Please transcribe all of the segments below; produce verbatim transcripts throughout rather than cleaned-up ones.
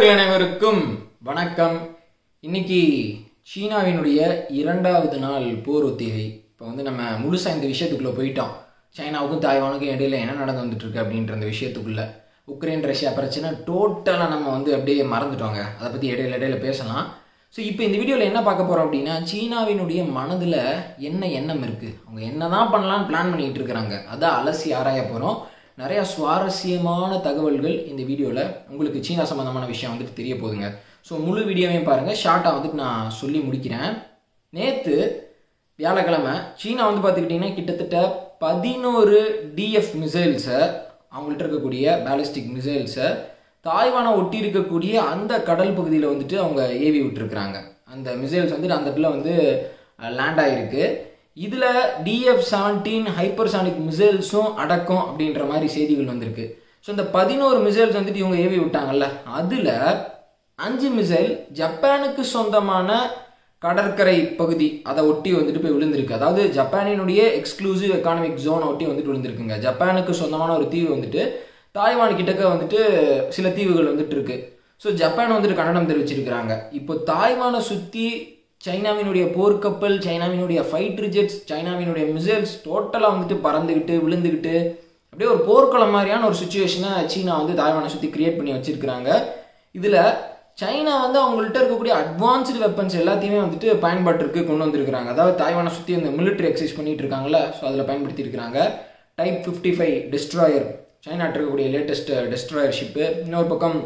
நண்பர்கள் அனைவருக்கும் வணக்கம். இன்னைக்கு சீனாவினுடைய இரண்டாவது நாள் போர் ஒத்திகை. இப்போ வந்து நம்ம முழுசாக இந்த விஷயத்துக்குள்ளே போயிட்டோம். சைனாவுக்கும் தாய்வானுக்கும் இடையில என்ன நடந்து வந்துட்டு இருக்கு அப்படின்ற அந்த விஷயத்துக்குள்ள உக்ரைன் ரஷ்யா பிரச்சனை டோட்டலாக நம்ம வந்து அப்படியே மறந்துட்டோங்க. அதை பற்றி இடையில இடையில பேசலாம். ஸோ இப்போ இந்த வீடியோவில் என்ன பார்க்க போகிறோம் அப்படின்னா, சீனாவினுடைய மனதில் என்ன எண்ணம் இருக்குது, அவங்க என்ன தான் பண்ணலான்னு பிளான் பண்ணிகிட்டு இருக்கிறாங்க, அதை அலசி ஆராய போகிறோம். நிறையா சுவாரஸ்யமான தகவல்கள் இந்த வீடியோவில் உங்களுக்கு சீனா சம்மந்தமான விஷயம் வந்துட்டு தெரிய போகுதுங்க. ஸோ முழு வீடியோவையும் பாருங்கள். ஷார்ட்டாக வந்துட்டு நான் சொல்லி முடிக்கிறேன். நேற்று வியாழக்கிழமை சீனா வந்து பார்த்துக்கிட்டிங்கன்னா கிட்டத்தட்ட பதினோரு டிஎஃப் மிசைல்ஸை, அவங்கள்ட்ட இருக்கக்கூடிய பேலிஸ்டிக் மிசைல்ஸை தாய்வானை ஒட்டி இருக்கக்கூடிய அந்த கடல் பகுதியில் வந்துட்டு அவங்க ஏவி விட்டுருக்குறாங்க. அந்த மிசைல்ஸ் வந்துட்டு அந்த இடத்துல வந்து லேண்ட் ஆகிருக்கு. இதில் டிஎஃப் செவன்டீன் ஹைப்பர்சானிக் மிசைல்ஸும் அடக்கம் அப்படின்ற மாதிரி செய்திகள் வந்திருக்கு. ஸோ இந்த பதினோரு மிசைல்ஸ் வந்துட்டு இவங்க ஏவி விட்டாங்கல்ல, அதில் அஞ்சு மிசைல் ஜப்பானுக்கு சொந்தமான கடற்கரை பகுதி அதை ஒட்டி வந்துட்டு போய் விழுந்திருக்கு. அதாவது ஜப்பானினுடைய எக்ஸ்க்ளூசிவ் எக்கானமிக் ஜோனை ஒட்டி வந்துட்டு விழுந்திருக்குங்க. ஜப்பானுக்கு சொந்தமான ஒரு தீவு வந்துட்டு தாய்வான் கிட்டக்க வந்துட்டு சில தீவுகள் வந்துட்டு இருக்கு. ஸோ ஜப்பான் வந்துட்டு கண்டனம் தெரிவிச்சிருக்கிறாங்க. இப்போ தாய்வானை சுற்றி சைனாவினுடைய போர்க்கப்பல், சைனாவினுடைய ஃபைட்டர் ஜெட்ஸ், சைனாவினுடைய மிசைல்ஸ் டோட்டலாக வந்துட்டு பறந்துக்கிட்டு விழுந்துக்கிட்டு அப்படியே ஒரு போர்க்களம் மாதிரியான ஒரு சுச்சுவேஷனை சீனா வந்து தாய்வானை சுற்றி கிரியேட் பண்ணி வச்சிருக்கிறாங்க. இதில் சைனா வந்து அவங்கள்ட்ட இருக்கக்கூடிய அட்வான்ஸ்டு வெப்பன்ஸ் எல்லாத்தையுமே வந்துட்டு பயன்பாட்டிற்கு கொண்டு வந்திருக்கிறாங்க. அதாவது தாய்வானை சுற்றி அந்த மிலிட்ரி எக்ஸசைஸ் பண்ணிட்டு இருக்காங்களே, ஸோ அதில் பயன்படுத்தி இருக்கிறாங்க. டைப் ஃபிஃப்டி ஃபைவ் டெஸ்ட்ராயர், சைனாட்ட இருக்கக்கூடிய லேட்டஸ்ட் டெஸ்ட்ராயர் ஷிப்பு. இன்னொரு பக்கம்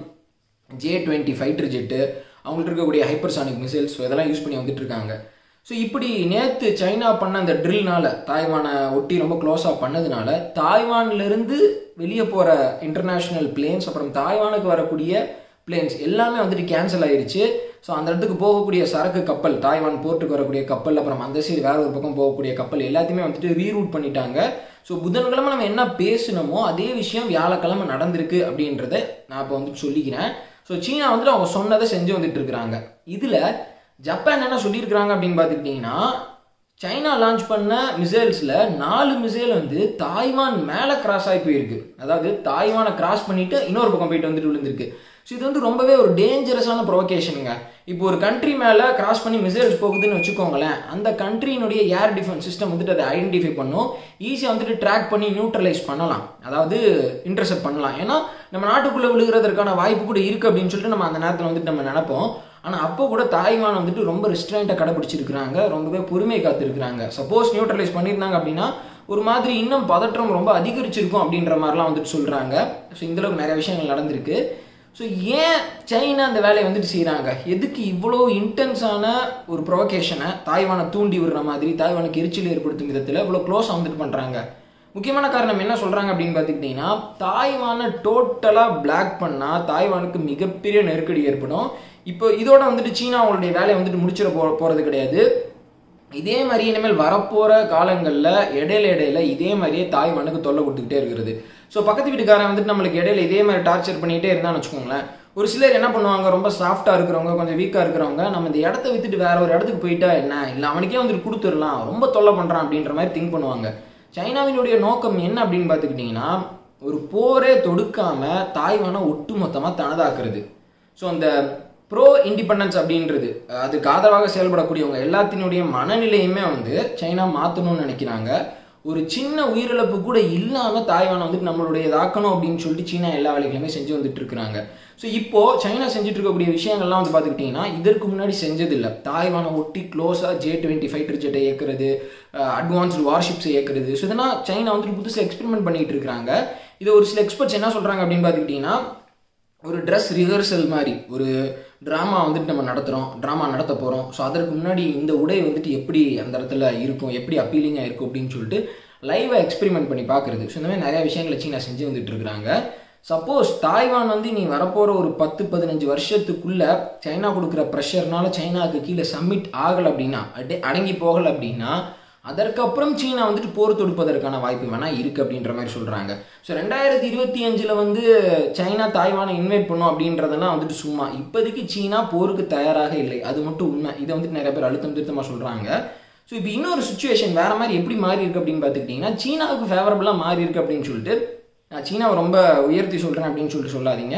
ஜே டுவெண்ட்டி ஃபைட்டர் ஜெட்டு, அவங்கள்ட்ட இருக்கக்கூடிய ஹைப்பர்சானிக் மிசைல்ஸ், இதெல்லாம் யூஸ் பண்ணி வந்துட்டு இருக்காங்க. ஸோ இப்படி நேற்று சைனா பண்ண அந்த ட்ரில்னால, தாய்வானை ஒட்டி ரொம்ப க்ளோஸாக பண்ணதுனால, தாய்வான்லேருந்து வெளியே போகிற இன்டர்நேஷ்னல் பிளேன்ஸ், அப்புறம் தாய்வானுக்கு வரக்கூடிய பிளேன்ஸ் எல்லாமே வந்துட்டு கேன்சல் ஆகிடுச்சு. ஸோ அந்த இடத்துக்கு போகக்கூடிய சரக்கு கப்பல், தாய்வான் போர்ட்டுக்கு வரக்கூடிய கப்பல், அப்புறம் அந்த சைடு வேற ஒரு பக்கம் போகக்கூடிய கப்பல் எல்லாத்தையுமே வந்துட்டு ரீரூட் பண்ணிட்டாங்க. ஸோ புதன்கிழமை நம்ம என்ன பேசணுமோ அதே விஷயம் வியாழக்கிழமை நடந்திருக்கு அப்படின்றத நான் இப்போ வந்துட்டு சொல்லிக்கிறேன். ஸோ சீனா வந்துட்டு அவங்க சொன்னதை செஞ்சு வந்துட்டு இருக்கிறாங்க. இதில் ஜப்பான் என்ன சொல்லியிருக்கிறாங்க அப்படின்னு பார்த்துக்கிட்டிங்கன்னா, சைனா லான்ச் பண்ண மிசைல்ஸில் நாலு மிசைல் வந்து தாய்வான் மேலே கிராஸ் ஆகி போயிருக்கு. அதாவது தாய்வானை கிராஸ் பண்ணிட்டு இன்னொரு பக்கம் போயிட்டு வந்துட்டு விழுந்திருக்கு. ஸோ இது வந்து ரொம்பவே ஒரு டேஞ்சரஸான ப்ரொவோகேஷனுங்க. இப்போ ஒரு கண்ட்ரி மேலே கிராஸ் பண்ணி மிசைல்ஸ் போகுதுன்னு வச்சுக்கோங்களேன், அந்த கண்ட்ரியினுடைய ஏர் டிஃபென்ஸ் சிஸ்டம் வந்துட்டு அதை ஐடென்டிஃபை பண்ணும், ஈஸியாக வந்துட்டு ட்ராக் பண்ணி நியூட்ரலைஸ் பண்ணலாம், அதாவது இன்டர்செப்ட் பண்ணலாம். ஏன்னா நம்ம நாட்டுக்குள்ளே விழுகிறதுக்கான வாய்ப்பு கூட இருக்குது அப்படின்னு சொல்லிட்டு நம்ம அந்த நேரத்தில் வந்துட்டு நம்ம நினைப்போம். ஆனால் அப்போ கூட தாய்வான் வந்துட்டு ரொம்ப ரெஸ்ட்ரெயின்ட்டாக கடைபிடிச்சிருக்கிறாங்க, ரொம்பவே பொறுமை காத்திருக்கிறாங்க. சப்போஸ் நியூட்ரலைஸ் பண்ணியிருந்தாங்க அப்படின்னா ஒரு மாதிரி இன்னும் பதற்றம் ரொம்ப அதிகரிச்சிருக்கும் அப்படின்ற மாதிரிலாம் வந்துட்டு சொல்கிறாங்க. ஸோ இந்தளவுக்கு நிறைய விஷயங்கள் நடந்திருக்கு. ஸோ ஏன் சைனா அந்த வேலையை வந்துட்டு செய்கிறாங்க, எதுக்கு இவ்வளோ இன்டென்ஸான ஒரு ப்ரொவோகேஷனை தாய்வானை தூண்டி விடுற மாதிரி, தாய்வானுக்கு எரிச்சல் ஏற்படுத்தும் விதத்தில் இவ்வளோ க்ளோஸாக வந்துட்டு பண்ணுறாங்க? முக்கியமான காரணம் என்ன சொல்கிறாங்க அப்படின்னு பார்த்துக்கிட்டிங்கன்னா, தாய்வானை டோட்டலாக பிளாக் பண்ணால் தாய்வானுக்கு மிகப்பெரிய நெருக்கடி ஏற்படும். இப்போ இதோட வந்துட்டு சீனா அவங்களுடைய வேலையை வந்துட்டு முடிச்சிட போ போகிறது கிடையாது. இதே மாதிரி இனிமேல் வரப்போகிற காலங்களில் இடையில இடையில இதே மாதிரியே தாய்வானுக்கு தொல்லை கொடுத்துக்கிட்டே இருக்கிறது. ஸோ பக்கத்து வீட்டுக்காரன் வந்துட்டு நம்மளுக்கு இடையில இதே மாதிரி டார்ச்சர் பண்ணிகிட்டே இருந்தான்னு வச்சுக்கோங்களேன், ஒரு சிலர் என்ன பண்ணுவாங்க, ரொம்ப சாஃப்டாக இருக்கிறவங்க, கொஞ்சம் வீக்காக இருக்கிறவங்க, நம்ம இந்த இடத்த வித்துட்டு வேற ஒரு இடத்துக்கு போயிட்டா என்ன, இல்லை அவனுக்கே வந்துட்டு கொடுத்துடலாம், ரொம்ப தொல்லை பண்ணுறான் அப்படின்ற மாதிரி திங்க் பண்ணுவாங்க. சைனாவினுடைய நோக்கம் என்ன அப்படின்னு பார்த்துக்கிட்டிங்கன்னா, ஒரு போரே தொடுக்காமல் தாய்வானை ஒட்டு மொத்தமாக தனதாக்குறது. ஸோ அந்த ப்ரோ இண்டிபெண்டன்ஸ் அப்படின்றது, அதுக்கு ஆதரவாக செயல்படக்கூடியவங்க எல்லாத்தினுடைய மனநிலையுமே வந்து சைனா மாற்றணும்னு நினைக்கிறாங்க. ஒரு சின்ன உயிரிழப்பு கூட இல்லாமல் தாய்வானை வந்துட்டு நம்மளுடைய தாக்கணும் அப்படின்னு சொல்லிட்டு சீனா எல்லா வேலைகளுமே செஞ்சு வந்துட்டு இருக்கிறாங்க. ஸோ இப்போது சைனா செஞ்சுட்டு இருக்கக்கூடிய விஷயங்கள்லாம் வந்து பார்த்துக்கிட்டிங்கன்னா இதற்கு முன்னாடி செஞ்சதில்லை. தாய்வானை ஒட்டி க்ளோஸாக ஜே டுவெண்ட்டி ஃபைட்டர் ஜெட்டை இயக்குறது, அட்வான்ஸ்டு வார்ஷிப்ஸை இயக்குறது. ஸோ இதெல்லாம் சைனா வந்துட்டு புதுசாக எக்ஸ்பெரிமெண்ட் பண்ணிகிட்டு இருக்கிறாங்க. இதை ஒரு சில எக்ஸ்பர்ட்ஸ் என்ன சொல்கிறாங்க அப்படின்னு பார்த்துக்கிட்டிங்கன்னா, ஒரு ட்ரெஸ் ரிஹர்சல் மாதிரி ஒரு ட்ராமா வந்துட்டு நம்ம நடத்துகிறோம், ட்ராமா நடத்த போகிறோம். ஸோ அதற்கு முன்னாடி இந்த உடை வந்துட்டு எப்படி அந்த இடத்துல இருக்கும், எப்படி அப்பீலிங்காக இருக்கும் அப்படின்னு சொல்லிட்டு லைவாக எக்ஸ்பெரிமெண்ட் பண்ணி பார்க்குறது. ஸோ இந்த மாதிரி நிறையா விஷயங்களை சீனா செஞ்சு வந்துட்டு இருக்கிறாங்க. சப்போஸ் தாய்வான் வந்து நீ வரப்போகிற ஒரு பத்து பதினஞ்சு வருஷத்துக்குள்ளே சைனா கொடுக்குற ப்ரெஷர்னால சைனாவுக்கு கீழே சப்மிட் ஆகலை அப்படின்னா, அடே அடங்கி போகலை அப்படின்னா, அதற்கப்புறம் சீனா வந்துட்டு போர் தொடுப்பதற்கான வாய்ப்பு வேணால் இருக்குது அப்படின்ற மாதிரி சொல்கிறாங்க. ஸோ ரெண்டாயிரத்தி இருபத்தி அஞ்சில் வந்து சைனா தாய்வானை இன்வைட் பண்ணும் அப்படின்றதெல்லாம் வந்துட்டு சும்மா, இப்போதைக்கு சீனா போருக்கு தயாராக இல்லை, அது மட்டும் உண்மை. இதை வந்துட்டு நிறைய பேர் அழுத்தம் திருத்தமாக சொல்கிறாங்க. ஸோ இப்போ இன்னொரு சுச்சுவேஷன் வேறு மாதிரி எப்படி மாறி இருக்குது அப்படின்னு பார்த்துக்கிட்டிங்கன்னா, சீனாவுக்கு ஃபேவரபுளாக மாறி இருக்குது அப்படின்னு சொல்லிட்டு, நான் சீனாவை ரொம்ப உயர்த்தி சொல்கிறேன் அப்படின்னு சொல்லிட்டு சொல்லாதீங்க.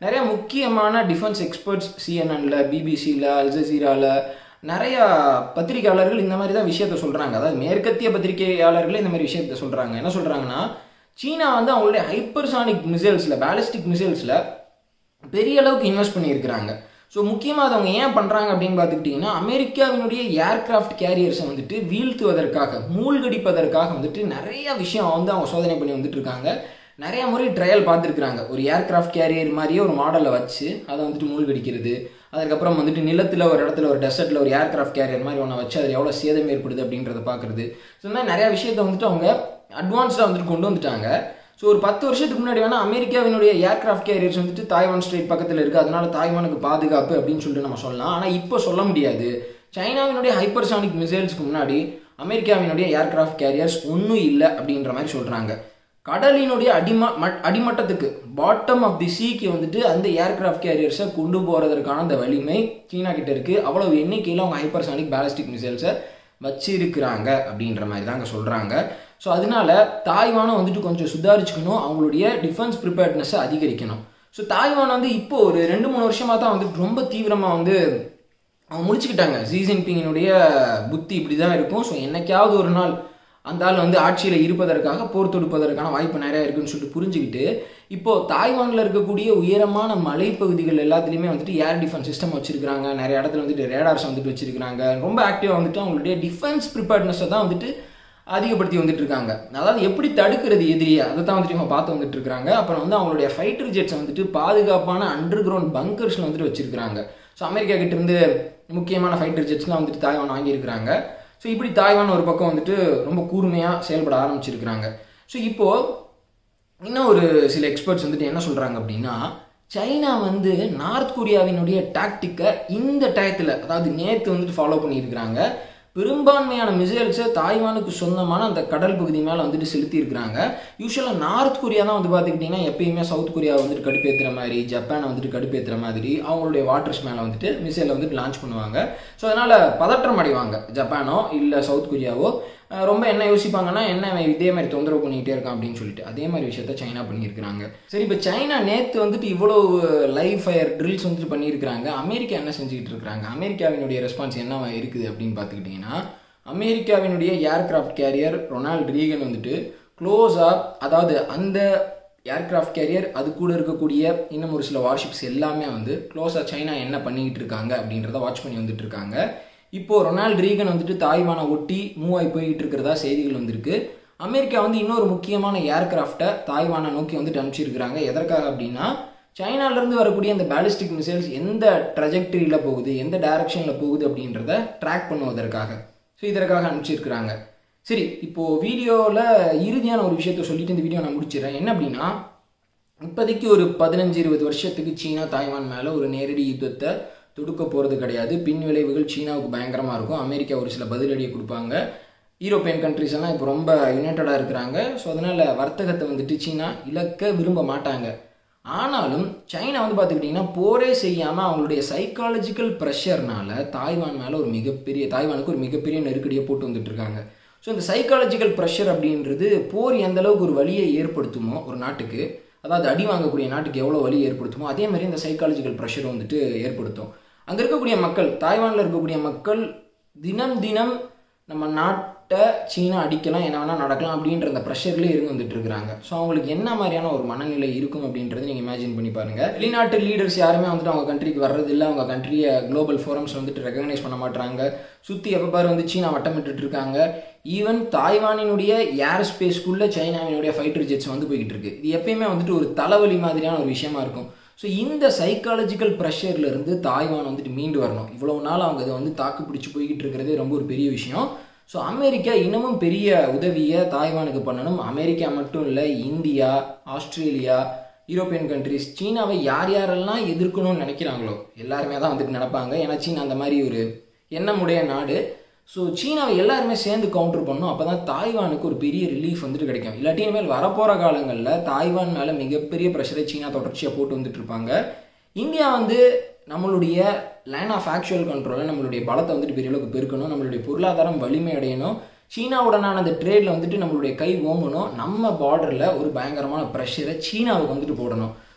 நிறைய முக்கியமான டிஃபென்ஸ் எக்ஸ்பர்ட்ஸ் சிஎன்என்ல, பிபிசியில், அல்ஜசீராவில் நிறையா பத்திரிகையாளர்கள் இந்த மாதிரி தான் விஷயத்த சொல்கிறாங்க. அதாவது மேற்கத்திய பத்திரிகையாளர்களே இந்த மாதிரி விஷயத்த சொல்கிறாங்க. என்ன சொல்கிறாங்கன்னா, சீனா வந்து அவங்களுடைய ஹைப்பர்சானிக் மிசைல்ஸில், பேலிஸ்டிக் மிசைல்ஸில் பெரிய அளவுக்கு இன்வெஸ்ட் பண்ணியிருக்கிறாங்க. ஸோ முக்கியமாக அதை அவங்க ஏன் பண்ணுறாங்க அப்படின்னு பார்த்துக்கிட்டிங்கன்னா, அமெரிக்காவினுடைய ஏர்கிராஃப்ட் கேரியர்ஸை வந்துட்டு வீழ்த்துவதற்காக, மூழ்கடிப்பதற்காக வந்துட்டு நிறைய விஷயம் வந்து அவங்க சோதனை பண்ணி வந்துட்டு இருக்காங்க. நிறைய முறை ட்ரையல் பார்த்துருக்குறாங்க. ஒரு ஏர்கிராஃப்ட் கேரியர் மாதிரியே ஒரு மாடலை வச்சு அதை வந்துட்டு மூழ்கடிக்கிறது, அதுக்கப்புறம் வந்துட்டு நிலத்தில் ஒரு இடத்துல ஒரு டெசர்ட்டில் ஒரு ஏர்கிராஃப்ட் கேரியர் மாதிரி ஒன்று வச்சு அதில் எவ்வளோ சேதம் ஏற்படுது அப்படின்றத பார்க்குறது. ஸோ இந்த மாதிரி நிறையா விஷயத்தை வந்துட்டு அவங்க அட்வான்ஸ்டாக வந்துட்டு கொண்டு வந்துட்டாங்க. ஸோ ஒரு பத்து வருஷத்துக்கு முன்னாடி வேணால் அமெரிக்காவினுடைய ஏர்கிராஃப்ட் கேரியர்ஸ் வந்துட்டு தாய்வான் ஸ்ட்ரெயிட் பக்கத்தில் இருக்குது, அதனால தாய்வானுக்கு பாதுகாப்பு அப்படின்னு சொல்லிட்டு நம்ம சொல்லலாம். ஆனால் இப்போ சொல்ல முடியாது. சைனாவினுடைய ஹைப்பர்சானிக் மிசைல்ஸ்க்கு முன்னாடி அமெரிக்காவினுடைய ஏர்கிராஃப்ட் கேரியர்ஸ் ஒன்றும் இல்லை அப்படின்ற மாதிரி சொல்கிறாங்க. கடலினுடைய அடிம அடிமட்டத்துக்கு, பாட்டம் ஆஃப் தி சீக்கு வந்துட்டு அந்த ஏர்கிராஃப்ட் கேரியர்ஸை கொண்டு போகிறதுக்கான அந்த வலிமை சீனா கிட்ட இருக்குது. அவ்வளவு எண்ணிக்கையில் அவங்க ஹைப்பர்சானிக் பேலிஸ்டிக் மிசைல்ஸை வச்சிருக்கிறாங்க அப்படின்ற மாதிரி தாங்க சொல்கிறாங்க. ஸோ அதனால தாய்வானை வந்துட்டு கொஞ்சம் சுதாரிச்சுக்கணும், அவங்களுடைய டிஃபென்ஸ் ப்ரிப்பேர்ட்னஸை அதிகரிக்கணும். ஸோ தாய்வான் வந்து இப்போ ஒரு ரெண்டு மூணு வருஷமாக தான் வந்துட்டு ரொம்ப தீவிரமாக வந்து அவங்க முடிச்சுக்கிட்டாங்க. ஷி ஜின்பிங்கினுடைய புத்தி இப்படி தான் இருக்கும். ஸோ என்னைக்காவது ஒரு நாள் அந்த ஆள் வந்து ஆட்சியில் இருப்பதற்காக போர் தொடுப்பதற்கான வாய்ப்பு நிறையா இருக்குன்னு சொல்லிட்டு புரிஞ்சுக்கிட்டு இப்போது தாய்வானில் இருக்கக்கூடிய உயரமான மலைப்பகுதிகள் எல்லாத்துலேயுமே வந்துட்டு ஏர் டிஃபென்ஸ் சிஸ்டம் வச்சுருக்காங்க. நிறைய இடத்துல வந்துட்டு ரேடார்ஸ் வந்துட்டு வச்சுருக்காங்க. ரொம்ப ஆக்டிவாக வந்துட்டு அவங்களுடைய டிஃபென்ஸ் ப்ரிப்பேர்ட்னஸை தான் வந்துட்டு அதிகப்படுத்தி வந்துட்டு இருக்காங்க. அதாவது எப்படி தடுக்கிறது எதிரியை, அதை தான் வந்துட்டு இவங்க பார்த்து வந்துட்டு இருக்காங்க. அப்புறம் வந்து அவங்களுடைய ஃபைட்டர் ஜெட்ஸை வந்துட்டு பாதுகாப்பான அண்டர் கிரவுண்ட் பங்கர்ஸில் வந்துட்டு வச்சிருக்காங்க. ஸோ அமெரிக்கா கிட்ட இருந்து முக்கியமான ஃபைட்டர் ஜெட்ஸ்லாம் வந்துட்டு தாய்வான் வாங்கியிருக்கிறாங்க. ஸோ இப்படி தாய்வான் ஒரு பக்கம் வந்துட்டு ரொம்ப கூர்மையாக செயல்பட ஆரம்பிச்சிருக்கிறாங்க. ஸோ இப்போது இன்னும் ஒரு சில எக்ஸ்பர்ட்ஸ் வந்துட்டு என்ன சொல்கிறாங்க அப்படின்னா, சைனா வந்து நார்த் கொரியாவினுடைய டாக்டிக்கை இந்த டயத்தில், அதாவது நேற்று வந்துட்டு ஃபாலோ பண்ணியிருக்கிறாங்க. பெரும்பான்மையான மிசைல்ஸை தாய்வானுக்கு சொந்தமான அந்த கடல் பகுதி மேலே வந்துட்டு செலுத்தியிருக்கிறாங்க. யூஸ்வலாக நார்த் கொரியா தான் வந்து பார்த்துக்கிட்டிங்கன்னா எப்பயுமே சவுத் கொரியாவை வந்துட்டு கடுப்பேற்றுற மாதிரி, ஜப்பானை வந்துட்டு கடுப்பேற்றுற மாதிரி அவங்களுடைய வாட்டர்ஸ் மேலே வந்துட்டு மிசைலை வந்துட்டு லான்ச் பண்ணுவாங்க. ஸோ அதனால் பதற்றம் அடைவாங்க ஜப்பானோ இல்லை சவுத் கொரியாவோ. ரொம்ப என்ன யோசிப்பாங்கன்னா, என்ன இதே மாதிரி தொந்தரவு பண்ணிக்கிட்டே இருக்கான் அப்படின்னு சொல்லிட்டு அதே மாதிரி விஷயத்த சைனா பண்ணியிருக்கிறாங்க. சரி, இப்போ சைனா நேற்று வந்துட்டு இவ்வளோ லைவ் ஃபயர் ட்ரில்ஸ் வந்துட்டு பண்ணியிருக்கிறாங்க. அமெரிக்கா என்ன செஞ்சுக்கிட்டு இருக்கிறாங்க, அமெரிக்காவினுடைய ரெஸ்பான்ஸ் என்னவா இருக்குது அப்படின்னு பார்த்துக்கிட்டிங்கன்னா, அமெரிக்காவினுடைய ஏர்கிராஃப்ட் கேரியர் ரொனால்ட் ரீகன் வந்துட்டு க்ளோஸாக, அதாவது அந்த ஏர்கிராஃப்ட் கேரியர் அது கூட இருக்கக்கூடிய இன்னும் ஒரு சில வார்ஷிப்ஸ் எல்லாமே வந்து க்ளோஸாக சைனா என்ன பண்ணிக்கிட்டு இருக்காங்க அப்படின்றத வாட்ச் பண்ணி வந்துட்டு இருக்காங்க. இப்போது ரொனால்ட் ரீகன் வந்துட்டு தாய்வானை ஒட்டி மூவ் ஆகி போய்கிட்டு இருக்கிறதா செய்திகள் வந்திருக்கு. அமெரிக்கா வந்து இன்னொரு முக்கியமான ஏர்கிராஃப்டை தாய்வானை நோக்கி வந்துட்டு அனுப்பிச்சிருக்கிறாங்க. எதற்காக அப்படின்னா, சைனாலேருந்து வரக்கூடிய அந்த பேலிஸ்டிக் மிசைல்ஸ் எந்த ட்ரஜெக்டரியில் போகுது, எந்த டைரக்ஷனில் போகுது அப்படின்றத ட்ராக் பண்ணுவதற்காக. ஸோ இதற்காக அனுப்பிச்சிருக்கிறாங்க. சரி, இப்போது வீடியோவில் இறுதியான ஒரு விஷயத்த சொல்லிட்டு இந்த வீடியோ நான் முடிச்சிடறேன். என்ன அப்படின்னா, இப்போதைக்கு ஒரு பதினஞ்சு இருபது வருஷத்துக்கு சீனா தாய்வான் மேலே ஒரு நேரடி யுத்தத்தை தொடுக்க போகிறது கிடையாது. பின் விளைவுகள் சீனாவுக்கு பயங்கரமாக இருக்கும். அமெரிக்கா ஒரு சில பதிலடியை கொடுப்பாங்க. யூரோப்பியன் கண்ட்ரிஸ் எல்லாம் இப்போ ரொம்ப யுனைட்டடாக இருக்கிறாங்க. ஸோ அதனால் வர்த்தகத்தை வந்துட்டு சீனா இழக்க விரும்ப மாட்டாங்க. ஆனாலும் சைனா வந்து பார்த்துக்கிட்டிங்கன்னா போரே செய்யாமல் அவங்களுடைய சைக்காலஜிக்கல் ப்ரெஷர்னால தாய்வான் மேலே ஒரு மிகப்பெரிய தாய்வானுக்கு ஒரு மிகப்பெரிய நெருக்கடியை போட்டு வந்துட்டு இருக்காங்க. ஸோ இந்த சைக்காலஜிக்கல் ப்ரெஷர் அப்படின்றது போர் எந்த அளவுக்கு ஒரு வலியை ஏற்படுத்துமோ ஒரு நாட்டுக்கு, அதாவது அடி வாங்கக்கூடிய நாட்டுக்கு எவ்வளோ வலி ஏற்படுத்துமோ அதே மாதிரி இந்த சைக்காலஜிக்கல் ப்ரெஷர் வந்துட்டு ஏற்படுத்தும். அங்கே இருக்கக்கூடிய மக்கள், தாய்வானில் இருக்கக்கூடிய மக்கள் தினம் தினம் நம்ம நாட்டை சீனா அடிக்கலாம், என்ன வேணால் நடக்கலாம் அப்படின்ற அந்த ப்ரெஷர்லேயே இருந்து வந்துட்டு இருக்கிறாங்க. ஸோ அவங்களுக்கு என்ன மாதிரியான ஒரு மனநிலை இருக்கும் அப்படின்றது நீங்கள் இமேஜின் பண்ணி பாருங்கள். வெளிநாட்டு லீடர்ஸ் யாருமே வந்துட்டு அவங்க கண்ட்ரிக்கு வர்றதில்லை, அவங்க கண்ட்ரியை குளோபல் ஃபோரம்ஸ் வந்துட்டு ரெகக்னைஸ் பண்ண மாட்டாங்க. சுற்றி எப்போ பாரு வந்து சீனா வட்டமிட்டு இருக்காங்க. ஈவன் தாய்வானினுடைய ஏர் ஸ்பேஸ்க்குள்ளே சைனாவினுடைய ஃபைட்டர் ஜெட்ஸ் வந்து போய்கிட்டு இருக்கு. இது எப்பயுமே வந்துட்டு ஒரு தலைவலி மாதிரியான ஒரு விஷயமா இருக்கும். ஸோ இந்த சைக்காலஜிக்கல் ப்ரெஷர்லேருந்து தாய்வான் வந்துட்டு மீண்டு வரணும். இவ்வளோ நாள் அவங்க அதை வந்து தாக்கு பிடிச்சி போய்கிட்டு இருக்கிறதே ரொம்ப ஒரு பெரிய விஷயம். ஸோ அமெரிக்கா இன்னமும் பெரிய உதவியை தாய்வானுக்கு பண்ணணும். அமெரிக்கா மட்டும் இல்லை, இந்தியா, ஆஸ்திரேலியா, யூரோப்பியன் கண்ட்ரிஸ், சீனாவை யார் யாரெல்லாம் எதிர்க்கணும்னு நினைக்கிறாங்களோ எல்லாருமே தான் வந்துட்டு நினைப்பாங்க. ஏன்னா சீனா அந்த மாதிரி ஒரு எண்ணமுடைய நாடு. ஸோ சீனாவை எல்லாருமே சேர்ந்து கவுண்டர் பண்ணணும். அப்போ தான் தாய்வானுக்கு ஒரு பெரிய ரிலீஃப் வந்துட்டு கிடைக்கும். இல்லாட்டி இனிமேல் வரப்போகிற காலங்களில் தாய்வான் மேலே மிகப்பெரிய ப்ரெஷரை சீனா தொடர்ச்சியாக போட்டு வந்துட்டு இருப்பாங்க. இந்தியா வந்து நம்மளுடைய லைன் ஆஃப் ஆக்சுவல் கண்ட்ரோலை, நம்மளுடைய பலத்தை வந்துட்டு பெரிய அளவுக்கு பெருக்கணும், நம்மளுடைய பொருளாதாரம் வலிமை அடையணும், சீனாவுடனான அந்த ட்ரேடில் வந்துட்டு நம்மளுடைய கை ஓங்கணும், நம்ம பார்டரில் ஒரு பயங்கரமான ப்ரெஷரை சீனாவுக்கு வந்துட்டு போடணும்.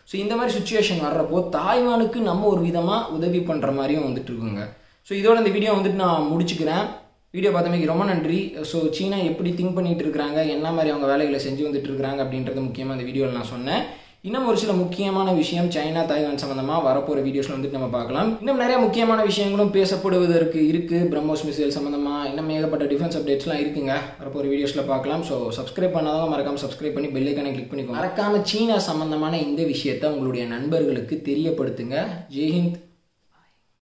ஸோ இந்த மாதிரி சுச்சுவேஷன் வர்றப்போ தாய்வானுக்கு நம்ம ஒரு விதமாக உதவி பண்ணுற மாதிரியும் வந்துட்டு இருக்குங்க. ஸோ இதோட இந்த வீடியோ வந்துட்டு நான் முடிச்சுக்கிறேன். வீடியோ பார்த்தமைக்கு ரொம்ப நன்றி. ஸோ சீனா எப்படி திங்க் பண்ணிட்டு இருக்கிறாங்க, என்ன மாதிரி அவங்க வேலைகளை செஞ்சு வந்துட்டு இருக்கிறாங்க அப்படின்றது முக்கியமாக இந்த வீடியோவில் நான் சொன்னேன். இன்னும் ஒரு சில முக்கியமான விஷயம் சைனா தாய்வான் சம்மந்தமாக வரப்போகிற வீடியோஸில் வந்துட்டு நம்ம பார்க்கலாம். இன்னும் நிறைய முக்கியமான விஷயங்களும் பேசப்படுவதற்கு இருக்குது. பிரம்மோஸ் மிசைல் சம்மந்தமாக இன்னும் ஏகப்பட்ட டிஃபென்ஸ் அப்டேட்ஸ்லாம் இருக்குங்க. வரப்போகிற வீடியோஸில் பார்க்கலாம். ஸோ சப்ஸ்கிரைப் பண்ணாதவங்க மறக்காமல் சப்ஸ்கிரைப் பண்ணி பெல் ஐக்கானை கிளிக் பண்ணிக்கோங்க. மறக்காமல் சீனா சம்மந்தமான இந்த விஷயத்தை உங்களுடைய நண்பர்களுக்கு தெரியப்படுத்துங்க. ஜெய்ஹிந்த்.